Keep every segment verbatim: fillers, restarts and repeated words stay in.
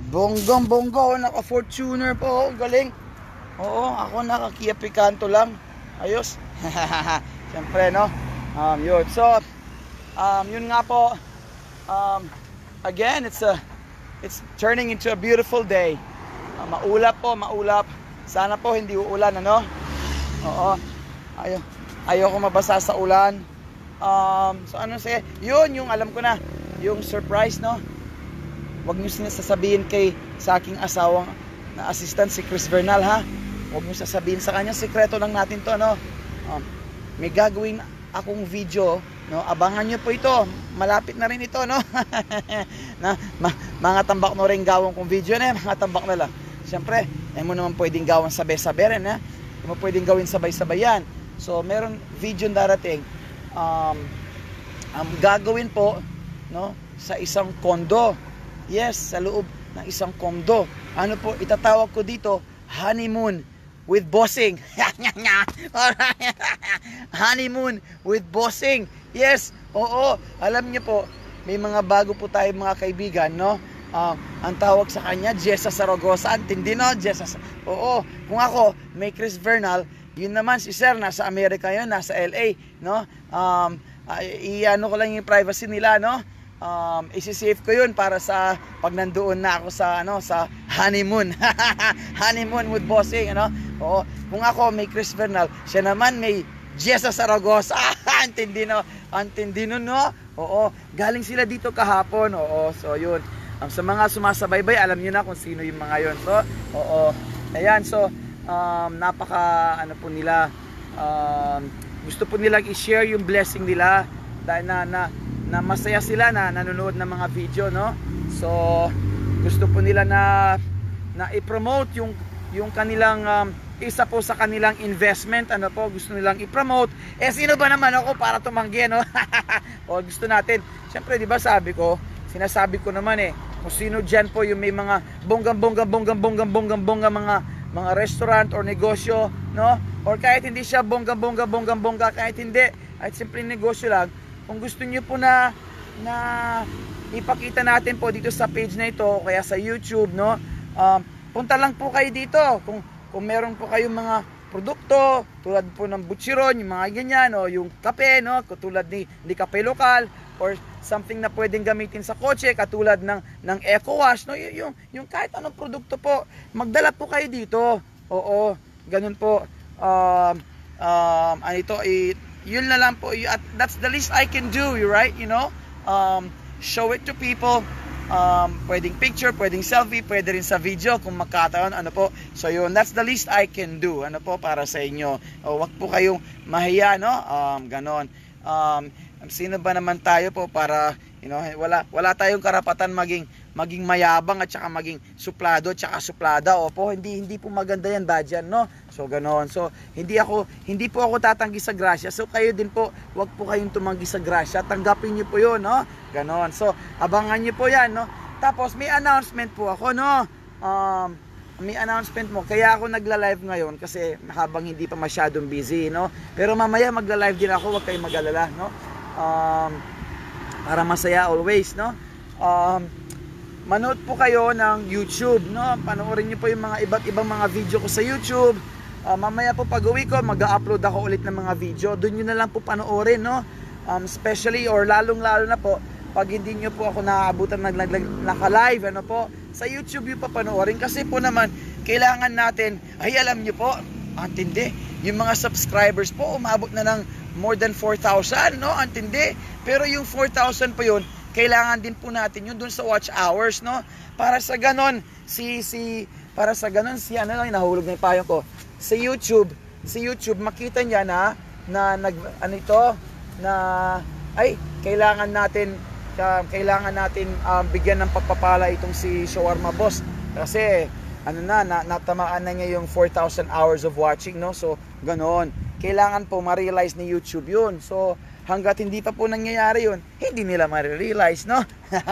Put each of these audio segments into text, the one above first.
Bonggang bongga, oh, naka Fortuner po, oh, galing. Oo, ako naka Kia Picanto lang. Ayos. Siyempre, no? Um, yun. So, um, yun nga po. Um, again, it's a, it's turning into a beautiful day. Uh, maulap po, maulap. Sana po hindi uulan, ano? Oo. Ayaw, ayoko mabasa sa ulan. Um, so ano say, yun yung alam ko na, yung surprise, no? Huwag niyo sinasabihin kay sa aking asawang na assistant si Chris Bernal, ha? Huwag niyo sasabihin sa kanya, sikreto lang natin to, no? Um, may gagawin akong video, no? Abangan niyo po ito. Malapit na rin ito, no? na ma, mga tambak no rin gawang kong video na, mga tambak na lang. Siyempre, eh mo naman pwedeng gawin sabay-sabay rin, ha? Hindi mo pwedeng gawin sabay-sabay yan. So, meron video darating. Um, um, gagawin po, no, sa isang kondo. Yes, sa loob ng isang kondo. Ano po, itatawag ko dito, honeymoon with bossing. Honeymoon with bossing. Yes, oo. Alam niyo po, may mga bago po tayo mga kaibigan, no? Uh, ang tawag sa kanya, Jessa Saragosa. Antindi, no? Jessa. Oo. Kung ako, may Chris Bernal, yun naman si Sir, nasa Amerika yun, nasa L A, no? Um, uh, i-ano ko lang yung privacy nila, no? Um, isi-save ko yun para sa pag nandoon na ako sa, ano, sa honeymoon. Honeymoon with bossing, ano? Oo. Kung ako may Chris Bernal, siya naman may Jessa Saragosa. Antindi, no? Antindi, no, no? Oo. Galing sila dito kahapon, oo. So, yun. Um, sa mga sumasabaybay, alam niyo na kung sino yung mga yun. So, oo. Ayan, so, Um, napaka ano po nila, um, gusto po nilang i-share yung blessing nila dahil na, na, na masaya sila na nanonood ng mga video, no? So gusto po nila na na i-promote yung yung kanilang um, isa po sa kanilang investment, ano po, gusto nilang i-promote. Eh sino ba naman ako para tumanggi, no? O gusto natin, syempre, di ba sabi ko, sinasabi ko naman eh, kung sino dyan po yung may mga bonggang bonggang bonggang bonggang bonggang bonggang mga mga restaurant or negosyo, no? Or kahit hindi siya bongga-bongga, bongga-bongga, kahit hindi, kahit simpleng negosyo lang, kung gusto niyo po na na ipakita natin po dito sa page na ito, kaya sa YouTube, no? Um, punta lang po kayo dito. Kung kung meron po kayong mga produkto, tulad po ng butchiron, yung mga ganyan, o yung kape, no? Tulad ni, ni kape lokal, or something na pwedeng gamitin sa kotse, katulad ng, ng Eco Wash, no? Y- yung, yung kahit anong produkto po, magdala po kayo dito. Oo, ganun po. Um, um, ano ito, eh, yun na lang po. At that's the least I can do, right? You know? Um, show it to people. Um, pwedeng picture, pwedeng selfie, pwede rin sa video kung magkataon, ano po. So yun, that's the least I can do, ano po, para sa inyo. O, wag po kayong mahiya, no? Um, ganon. Um, sino ba naman tayo po para, you know, wala wala tayong karapatan maging maging mayabang at saka maging suplado at saka suplada. Opo, hindi hindi po maganda yan, badyan, no? So ganon. So hindi ako hindi po ako tatanggi sa grasya. So kayo din po, wag po kayong tumanggi sa grasya. Tanggapin niyo po 'yon, no? Ganon. So abangan niyo po 'yan, no? Tapos may announcement po ako, no? Um may announcement mo. Kaya ako nagla-live ngayon kasi habang hindi pa masyadong busy, no? Pero mamaya magla-live din ako, wag kayong mag-alala, no? Um, para masaya always, no? Um, manood po kayo ng YouTube, no? Panoorin niyo po yung mga iba't ibang mga video ko sa YouTube. Uh, mamaya po pag-uwi ko, mag-upload ako ulit ng mga video. Doon niyo na lang po panoorin, no? Um, especially or lalong-lalo na po pag hindi niyo po ako naaabutan ng naka-live, ano po? Sa YouTube yung papanoorin kasi po naman kailangan natin, ay alam niyo po, antindi, yung mga subscribers po umabot na ng more than four thousand, no? Antindi. Pero yung four thousand po yun, kailangan din po natin yun dun sa watch hours, no? Para sa ganon, si, si, para sa ganon, si, ano lang, nahulog na yung payong ko. Sa YouTube, sa YouTube, makita niya na, na, nag, ano ito, na, ay, kailangan natin, uh, kailangan natin um, bigyan ng pagpapala itong si Shawarma Boss. Kasi, ano na, na natamaan na niya yung four thousand hours of watching, no? So, ganon. Kailangan po ma-realize ni YouTube yun. So, hanggat hindi pa po nangyayari yun, hindi nila ma-realize, no?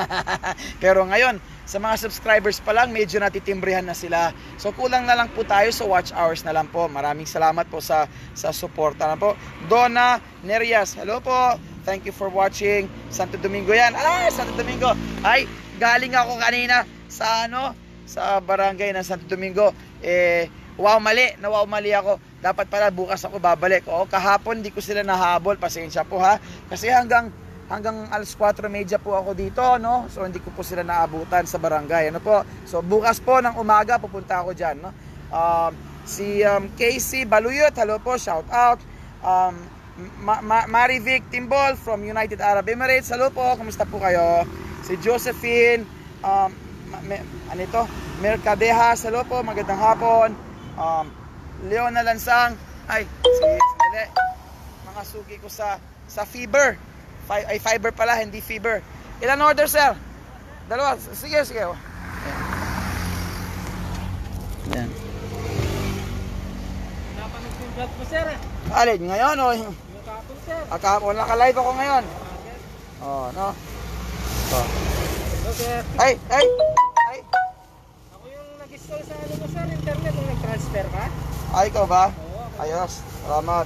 Pero ngayon, sa mga subscribers pa lang, medyo natitimbrehan na sila. So, kulang na lang po tayo sa watch hours na lang po. Maraming salamat po sa, sa suporta na po. Donna Nerias, hello po. Thank you for watching. Santo Domingo yan. Ay, Santo Domingo. Ay, galing ako kanina. sa ano, sa barangay ng Santo Domingo. Eh, wow, mali. Na wow, mali ako. Dapat pala bukas ako babalik. Oo, kahapon di ko sila nahabol. Pasensya po ha. Kasi hanggang hanggang alas kwatro media po ako dito, no? So hindi ko po sila naabutan sa barangay. Ano po? So bukas po ng umaga pupunta ako diyan, no? Um, si um, Casey Baluyot, hello po, shout out. Um, Ma Ma Marivic Timbol from United Arab Emirates, hello po, kumusta po kayo? Si Josephine, um, me, ano ito? Mercadejas, hello po, magandang hapon. Um, Leona Lansang, ay, si, sandali, mga suki ko sa, sa Fiber. Fi ay, Fiber pala, hindi Fiber. Ilan order, sir? Dalawa, sige, sige. Yan. Napanood yung vlog mo, sir. Alin, ngayon o? Yung kahapon, sir. Ah, kahapon, naka-live ako ngayon. Oh, no? Oh. Hello, sir. Ay, ay, ay. Ako yung nag-install sa ano mo, sir, internet, nung nag-transfer ka. Ay, ikaw ba? Oo. Ayos, salamat.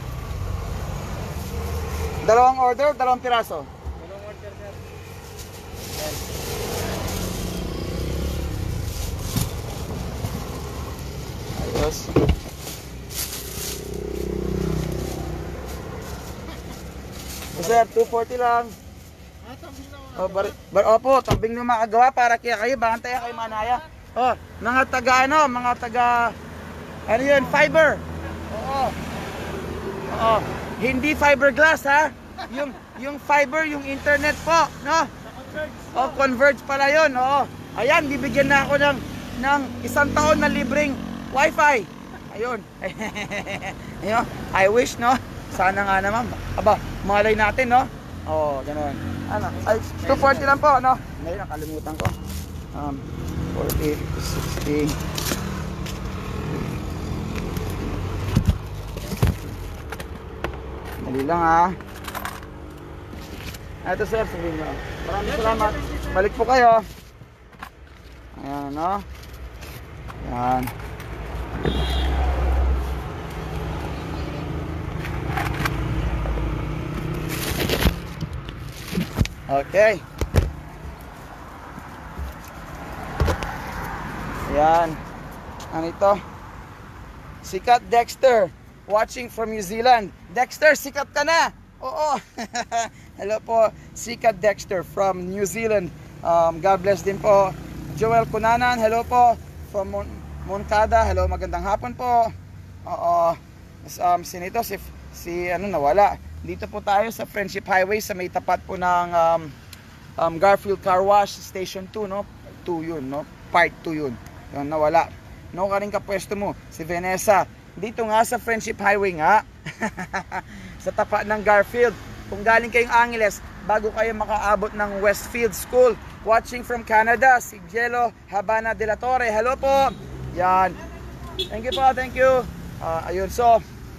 Dalawang order, dalawang piraso. Dalawang order, sir. Ayos. So, sir, two forty lang. Ah, sabi na Oh, bar, bar, opo, tabing nyo makagawa para kaya kayo, bantay kayo manaya. Oh, mga taga ano, mga taga, ano yun, fiber. Oo. Oo. Hindi fiberglass ha. Yung, yung fiber, yung internet po, no? Oh, Converge pala yun, oo. Ayan, bibigyan na ako ng, ng isang taon na libreng wifi. Ayun. Ayun, I wish, no? Sana nga naman. Aba, malay natin, no? Oo, ganun. Ano? Ay, two forty lang po, no? Ngayon, nakalimutan ko. Um, forty, sixty. Dali lang, ha? Ito, sir, sabihin nyo. Maraming salamat. Balik po kayo. Ayan, no? Ayan. Okay. Ayan. Ano ito? Sikat Dexter. Watching from New Zealand. Dexter, sikat ka na! Oo. Hello po, Sikat Dexter from New Zealand. Um, God bless din po. Joel Kunanan, hello po. From Mon Moncada, hello, magandang hapon po. Oo. Um, sinito, si, si ano, nawala. Dito po tayo sa Friendship Highway sa may tapat po ng um, um, Garfield Car Wash Station two, no? two yun, no? Part two yun. Yun, nawala. No, ka rin kapwesto mo, si Vanessa. Dito nga sa Friendship Highway nga. Sa tapat ng Garfield. Kung galing kayong Angeles, bago kayo makaabot ng Westfield School. Watching from Canada, si Jello Habana de la Torre. Hello po. Yan. Thank you po, thank you. Uh, ayun, so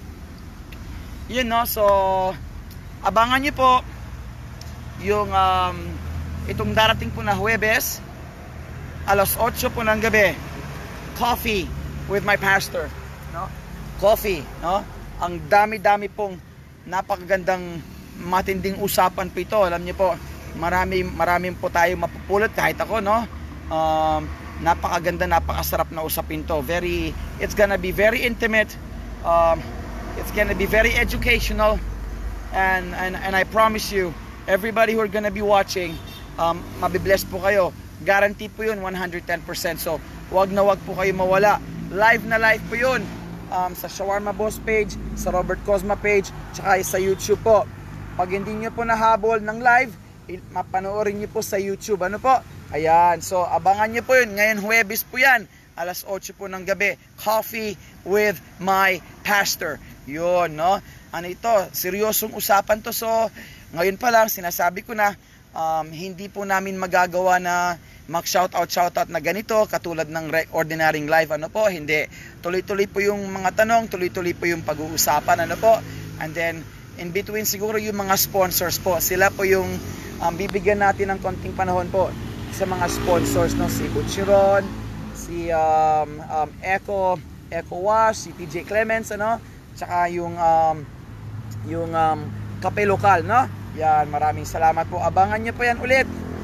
yun, no, so abangan nyo po yung um, itong darating po na Huwebes alas otso po ng gabi, coffee with my pastor, no? Coffee, no? Ang dami-dami pong napakagandang matinding usapan po ito. Alam niyo po, marami marami po tayo mapupulot kahit ako, no? Um, napakaganda, napakasarap na usapin to. Very, it's gonna be very intimate. Um, It's gonna be very educational, and and and I promise you, everybody who are gonna be watching, um, mabibless po kayo. Guarantee po yun, one hundred ten percent. So, wag na wag po kayo mawala. Live na live po yun. Um, sa Shawarma Boss page, sa Robert Cosma page, tsaka sa YouTube po. Pag hindi nyo po nahabol ng live, mapanoorin nyo po sa YouTube. Ano po? Ayan. So, abangan nyo po yun. Ngayon, Huwebes po yan. alas otso po ng gabi. Coffee with my pastor. Yun, no? Ano ito? Seryosong usapan to. So, ngayon pa lang, sinasabi ko na, um, hindi po namin magagawa na mag-shoutout, shoutout na ganito, katulad ng ordinaryong live. Ano po? Hindi. Tuloy-tuloy po yung mga tanong, tuloy-tuloy po yung pag-uusapan. Ano po? And then, in between siguro yung mga sponsors po. Sila po yung um, bibigyan natin ng konting panahon po sa mga sponsors, no? Si Butcheron, si um, um, Eco, Eco Wash, si T J Clements, ano? Tsaka yung um, yung um, kape lokal, no? Yan, maraming salamat po. Abangan nyo po yan ulit.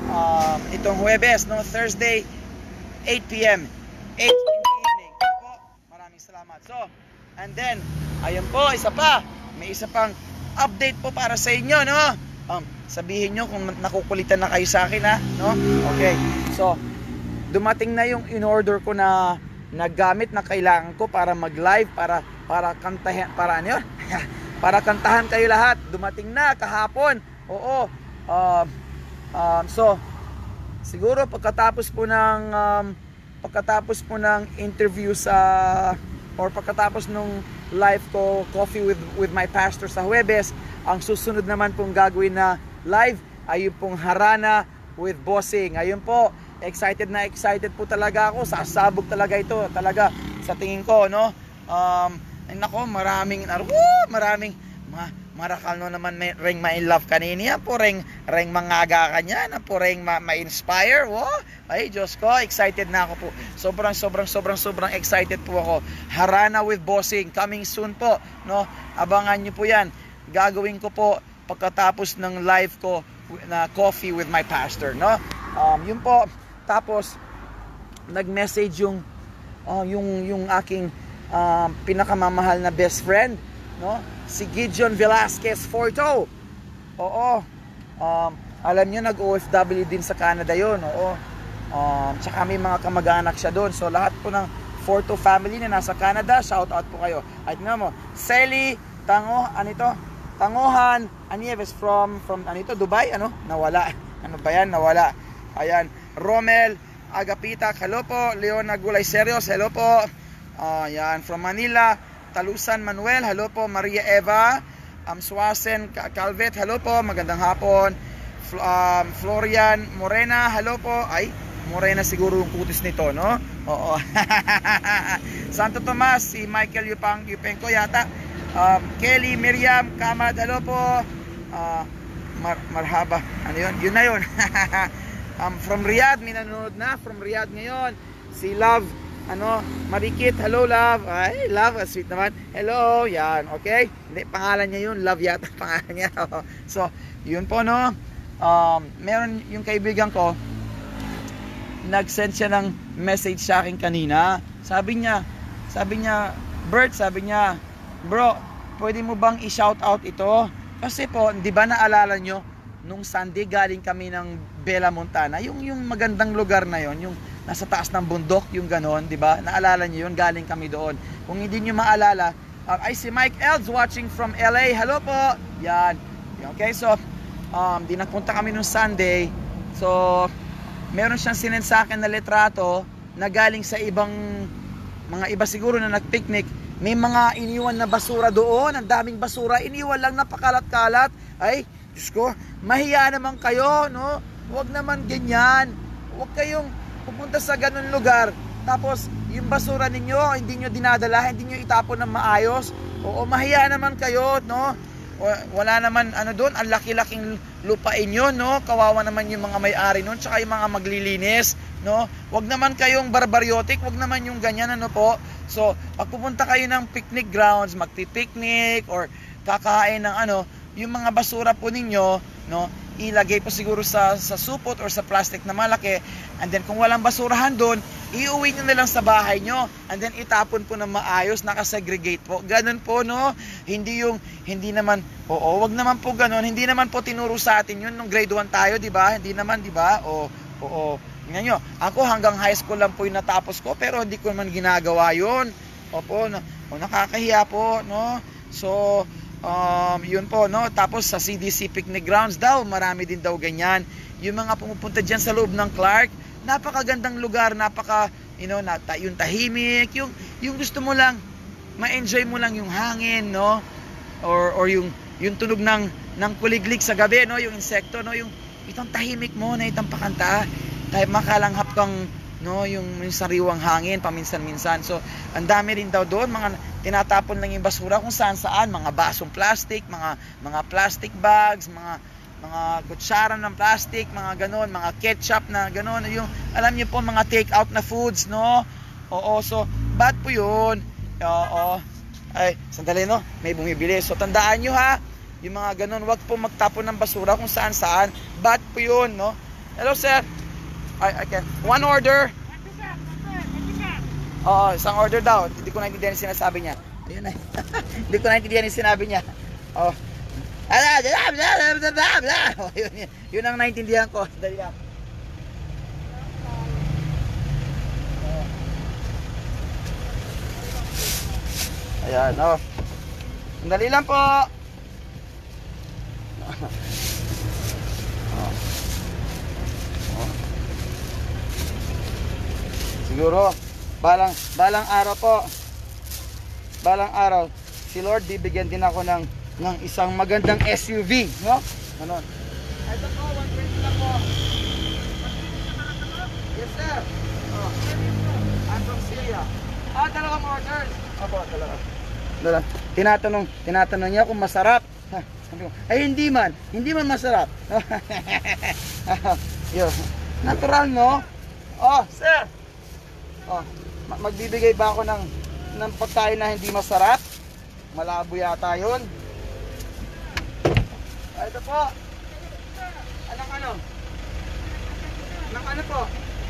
um, itong Huwebes, no, Thursday, eight p m eight in the evening. Ano po? Maraming salamat. So, and then, ayun po, isa pa, may isa pang update po para sa inyo, no? Um, sabihin nyo kung nakukulitan na kayo sa akin, ha? No? Okay. So, dumating na yung in-order ko na nagamit na kailangan ko para mag-live, para para kantahan, para ano yun? Para kantahan kayo lahat. Dumating na kahapon. Oo. Um, um, so, siguro pagkatapos po ng um, pagkatapos po ng interview sa or pagkatapos nung live ko, Coffee with with my pastor sa Huwebes, ang susunod naman pong gagawin na live ay yung pong Harana with Bossing. Ayun po, excited na excited po talaga ako. Sasabog talaga ito, talaga sa tingin ko, no? Um, ay nako, maraming woo, maraming ma, marakal no naman may ring ma-in love kanina po, ring ring mangaga kanya na po, ring ma-inspire. Wo, ay Diyos ko, excited na ako po. Sobrang sobrang sobrang sobrang excited po ako. Harana with Bossing coming soon po, no? Abangan niyo po 'yan. Gagawin ko po pagkatapos ng live ko na Coffee with my pastor, no? Um, yun po. Tapos nag-message yung uh, yung yung aking uh, pinakamamahal na best friend, no? Si Gideon Velasquez Forto. Oo. Um, alam niyo nag-O F W din sa Canada 'yon, oo. Um, tsaka may mga kamag-anak siya doon. So lahat po ng Forto family na nasa Canada, shout out po kayo. At nga mo, Sally Tango, ano ito? Tangohan Anieves from from ano ito, Dubai, ano? Nawala. Ano ba 'yan? Nawala. Ayan, Romel Agapita, hello po. Leona Gulay Serios, hello po. Uh, yan, from Manila, Talusan Manuel, hello po. Maria Eva um, Swasen Calvet, hello po. Magandang hapon. Fl um, Florian Morena, hello po. Ay, Morena siguro yung kutis nito, no? Oo. Santo Tomas, si Michael Yupang Yupenko yata. Um, Kelly Miriam Kamad, hello po. Uh, mar marhaba. Ano yun? Yun na yun. um, from Riyadh, may nanonood na. From Riyadh ngayon. Si Love, ano, Marikit, hello Love. Ay, Love, sweet naman. Hello, yan, okay? Hindi, pangalan niya yun. Love yata pangalan niya. So, yun po, no? Um, meron yung kaibigan ko, nag-send siya ng message sa akin kanina. Sabi niya, sabi niya, Bert, sabi niya, bro, pwede mo bang i-shout out ito? Kasi po, di ba naalala nyo, nung Sunday galing kami ng Bella Montana, yung, yung magandang lugar na yon, yung nasa taas ng bundok, yung ganon, di ba? Naalala nyo yun, galing kami doon. Kung hindi nyo maalala, uh, ay si Mike Elds watching from L A, hello po, yan. Okay, so, um, di nagpunta kami nung Sunday, so, meron siyang sinend sa akin na litrato na galing sa ibang mga iba siguro na nagpicnic. May mga iniwan na basura doon, ang daming basura, iniwan lang, napakalat-kalat. Ay, Diyos ko, mahiya naman kayo, no? Huwag naman ganyan. Huwag kayong pupunta sa ganun lugar. Tapos, yung basura ninyo, hindi nyo dinadala, hindi nyo itapon ng maayos. Oo, mahiya naman kayo, no? Wala naman, ano doon, ang laki-laking lupain yun, no? Kawawa naman yung mga may-ari nun, tsaka yung mga maglilinis, no? Huwag naman kayong barbaryotic, huwag naman yung ganyan, ano po? So, pag pupunta kayo ng picnic grounds, magpi-picnic, or kakain ng ano, yung mga basura po ninyo, no? Ilagay po siguro sa, sa supot or sa plastic na malaki, and then kung walang basurahan doon, iuwi nyo na lang sa bahay nyo, and then itapon po ng maayos, nakasegregate po. Ganun po, no? Hindi yung, hindi naman, oo, wag naman po ganun, hindi naman po tinuro sa atin yun nung grade one tayo, di ba? Hindi naman, di ba? O, oo, tingnan nyo, ako hanggang high school lang po yung natapos ko, pero hindi ko naman ginagawa yun. Opo, na, o, nakakahiya po, no? So, um, yun po, no? Tapos sa C D C picnic grounds daw, marami din daw ganyan. Yung mga pumupunta dyan sa loob ng Clark, napakagandang lugar, napaka, you know, na, yung tahimik, yung, yung gusto mo lang, ma-enjoy mo lang yung hangin, no? Or, or yung, yung tunog ng, ng kuliglig sa gabi, no? Yung insekto, no? Yung, itong tahimik mo na itong pakanta, kahit makalanghap kang, no? Yung, yung sariwang hangin, paminsan-minsan. So, ang dami rin daw doon, mga tinatapon lang yung basura kung saan-saan, mga basong plastic, mga, mga plastic bags, mga, mga kutsara ng plastic, mga ganon, mga ketchup na ganon, yung, alam niyo po, mga take out na foods, no? Oo, so, bad po yun. Oo, ay, sandali, no? May bumibili. So, tandaan nyo, ha? Yung mga ganon, wag po magtapon ng basura kung saan-saan. Bad po yun, no? Hello, sir. I, I can. One order. Oo, isang order daw. Hindi ko naintindihan yung sinasabi niya. Ayun na. Hindi ko naintindihan yung sinabi niya. Oh. Yun, yun ang naintindihan ko. Dali lang. Ayan, oh. Dali lang po. Oh. Oh. Siguro balang balang araw po. Balang araw si Lord bibigyan din ako ng ng isang magandang S U V, no? Ganon. Ito po, one twenty lang po. Yes, sir. Oh. I'm from Syria. Ah, dalawang orders. Opo, dalawa. Dalawa. Tinatanong, tinatanong niya kung masarap. Ha, sabi ko, ay hindi man, hindi man masarap. Yo, natural, no? Oh, sir. Oh, magbibigay ba ako ng ng pagkain na hindi masarap? Malabo yata 'yon. Ah, ito po. Anong ano? Anong ano po?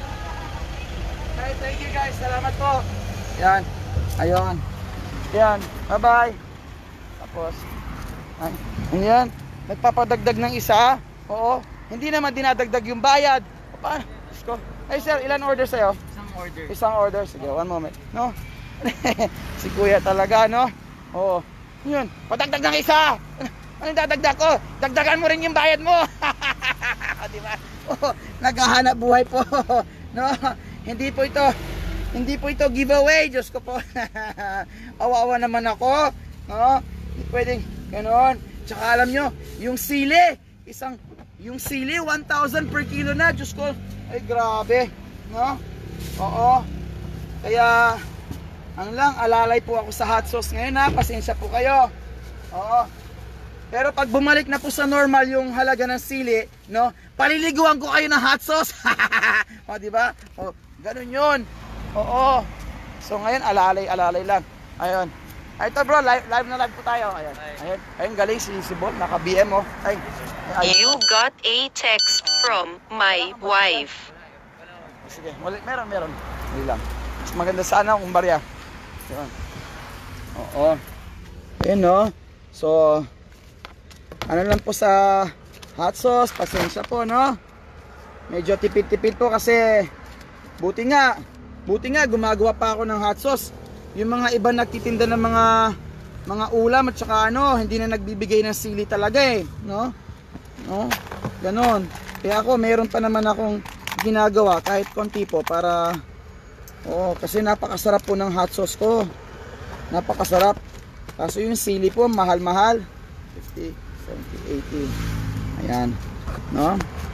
Hey, thank you guys. Salamat po. Yan. Ayun. Yan. Bye-bye. Tapos, ay, yan. Nagpapadagdag ng isa. Oo. Hindi naman dinadagdag yung bayad. Paano? Let's go. Hey sir, ilan order sa'yo? Isang order. Isang order. Sige, one moment. No? Si kuya talaga, no? Oo. Yun. Padagdag ng isa. Anong dadagdag ko? Dagdagan mo rin yung bayad mo. Diba? Oh, naghahanap buhay po. No? Hindi po ito. Hindi po ito giveaway. Diyos ko po. Awawa naman ako. No? Hindi pwedeng ganon. Tsaka alam nyo, yung sili, isang, yung sili, one thousand per kilo na. Diyos ko. Ay, grabe. No? Oo. Kaya, ano lang, alalay po ako sa hot sauce ngayon ha. Pasensya po kayo. Oo. Pero pag bumalik na po sa normal yung halaga ng sili, no? Paliliguan ko kayo ng hot sauce. O, di ba? O, ganun 'yun. Oo. So ngayon alalay-alalay lang. Ayun. Ay, ito bro, live, live na live po tayo. Ayun. Ayun. Ayun, galing si si Bon, naka-B M oh. Ay. Ay. You got a text from my wife. Sige, wala, meron, meron. Hindi lang. Mas maganda sana kung barya. Ayun. Oo. Ayun, no? So, ano lang po sa hot sauce, pasensya po, no? Medyo tipid-tipid po kasi buti nga, buti nga gumagawa pa ako ng hot sauce. Yung mga iba nagtitinda ng mga mga ulam at saka ano, hindi na nagbibigay ng sili talaga eh, no? No? Ganon. Kaya ako, meron pa naman akong ginagawa kahit konti po para oh, kasi napakasarap po ng hot sauce ko. Napakasarap. Kaso yung sili po, mahal-mahal. fifty, seventy, eighty. Ayan. No?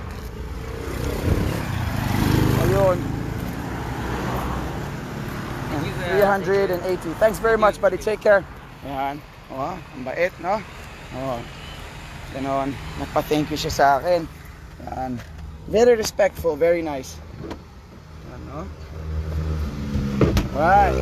Ayun. three hundred eighty. Thanks very much, buddy. Take care. Ayan. Oh, ang bait, no? Oh. Ganon. Nagpa-thank you siya sa akin. Ayan. Very respectful. Very nice. Ayan, no? Right.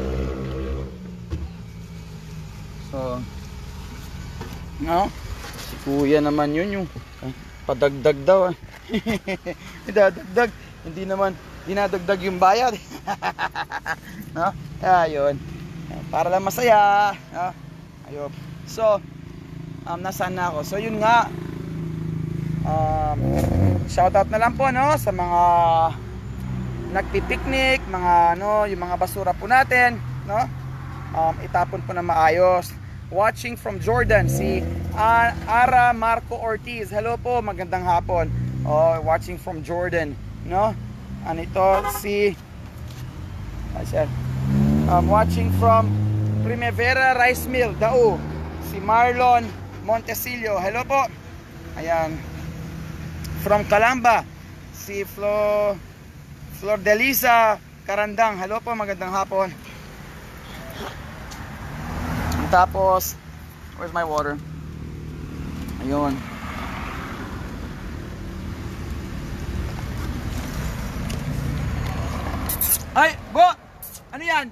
So, no? Si kuya naman yun yung eh, padagdag daw. Idadagdag. Hindi naman dinadagdag yung bayad. No? Ayun. Para lang masaya. No? Ayun. So, um, nasaan na ako? So, yun nga. Um, shoutout na lang po, no? Sa mga nagpipiknik, mga, ano, yung mga basura po natin, no? Um, itapon po na maayos. Watching from Jordan, si uh, Ara Marco Ortiz. Hello po, magandang hapon. Oh, watching from Jordan, no? Ano ito? Si um, watching from Primavera Rice Mill, Dao. Si Marlon Montesillo. Hello po. Ayan. From Calamba, si Flo Flor Delisa Karandang. Hello po, magandang hapon. Tapos, where's my water? Ayun. Ay, Bo! Ano yan?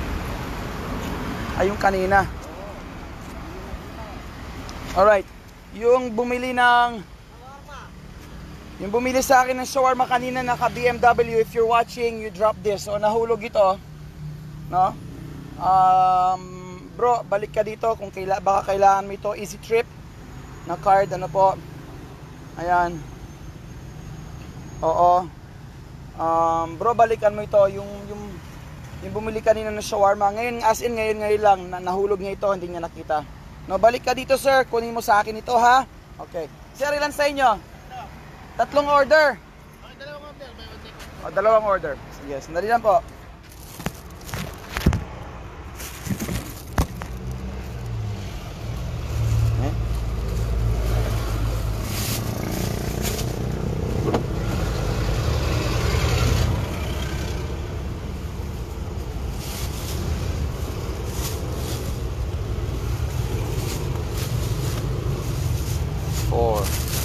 Ay, yung kanina. Alright. yung bumili ng yung bumili sa akin ng shawarma kanina naka B M W, if you're watching, you drop this. So nahulog ito, no? Um, bro, balik ka dito kung kaila, baka kailangan mo ito. Easy Trip na card, ano po. Ayan. Oo. Um, bro, balikan mo ito yung yung yung bumili kanina ng shawarma. Ngayon, as in ngayon ngayon lang na, nahulog niya ito, hindi niya nakita. No, balik ka dito, sir. Kunin mo sa akin ito, ha? Okay. Sir, ilan sa inyo? Tatlong order. Okay, dalawang order. May order. O, dalawang order. Sige, sandali lang po. Eh? Four.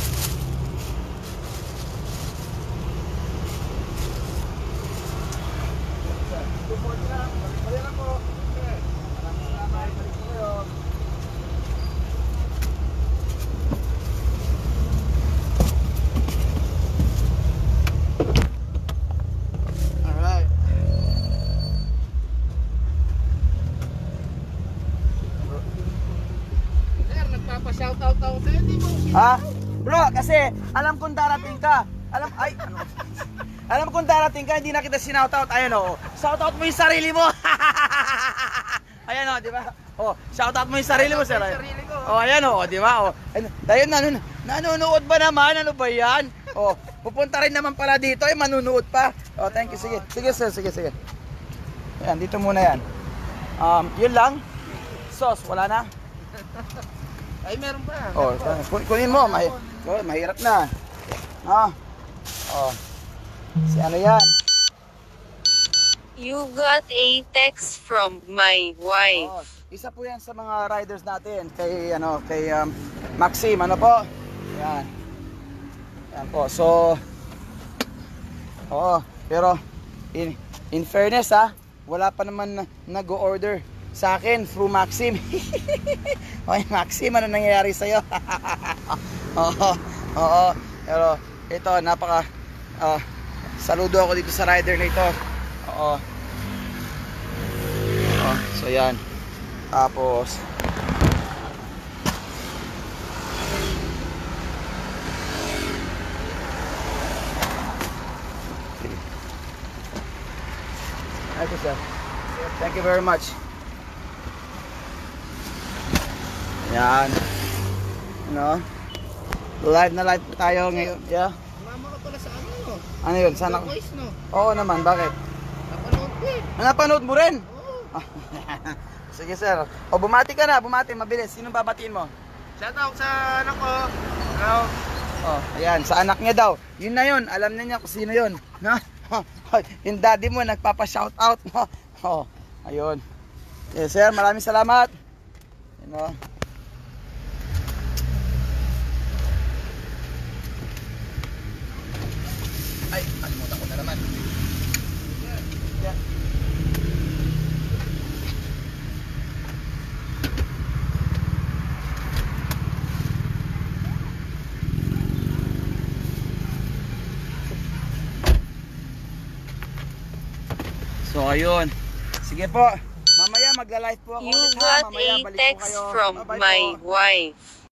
Alright. Sir, nagpapa-shoutout ako sa'yo. Hindi mo. Ha? Bro, kasi alam kong darating ka. Alam, ay, ano? Alam kong darating ka, hindi na kita sinoutout. Ayan o, shoutout mo yung sarili mo. Ayan o, di ba? Oh, shoutout mo yung sarili mo, sir. Sarili ko. Oh, ayan o, di ba? Oh, tayo nan nanonood ba naman? Ano ba yan? Oh, pupunta rin naman pala dito, eh, manunood pa. Oh, thank you. Sige, sige, sir, sige, sige. Ayan, dito muna yan. Um, yun lang. Sauce, wala na? Ay, meron pa. Oh, kun- kunin mo, may, oh, mahirap na. Ah. Oh. Si ano yan? You got a text from my wife. Oh, isa po yan sa mga riders natin kay ano, kay um, Maxim, ano po? Yan. Yan po. So Oo, pero in in fairness ha, wala pa naman na- nag-order sa akin through Maxim. Okay, Maxim, ano nangyayari sa'yo? Oo, oo. Pero ito, napaka ah, saludo ako dito sa rider na ito. Oo. Oo, so yan. Tapos Ito, sir. Thank you very much. Yan. Ano? Live na live tayo ngayon. Yeah. Mama ka pala sa ano, no? Ano yun? Sana? Voice, no? Oo naman, bakit? Napanood ko eh. Ah, napanood mo rin? Oo. Sige, sir. O, bumati ka na, bumati, mabilis. Sino babatiin mo? Shoutout sa anak ko. Ano? Oh, ayan, sa anak niya daw. Yun na yun, alam na niya kung sino yun. No? Yung daddy mo nagpapa-shoutout mo. Oh, ayun. Yes, sir, maraming salamat. You know. Ay, kalimutan ko na naman. Yeah. So ayun. Sige po. Mamaya magla-live po ako You ulit, ha? got Mamaya a balik po text kayo. from Bye-bye my po. wife.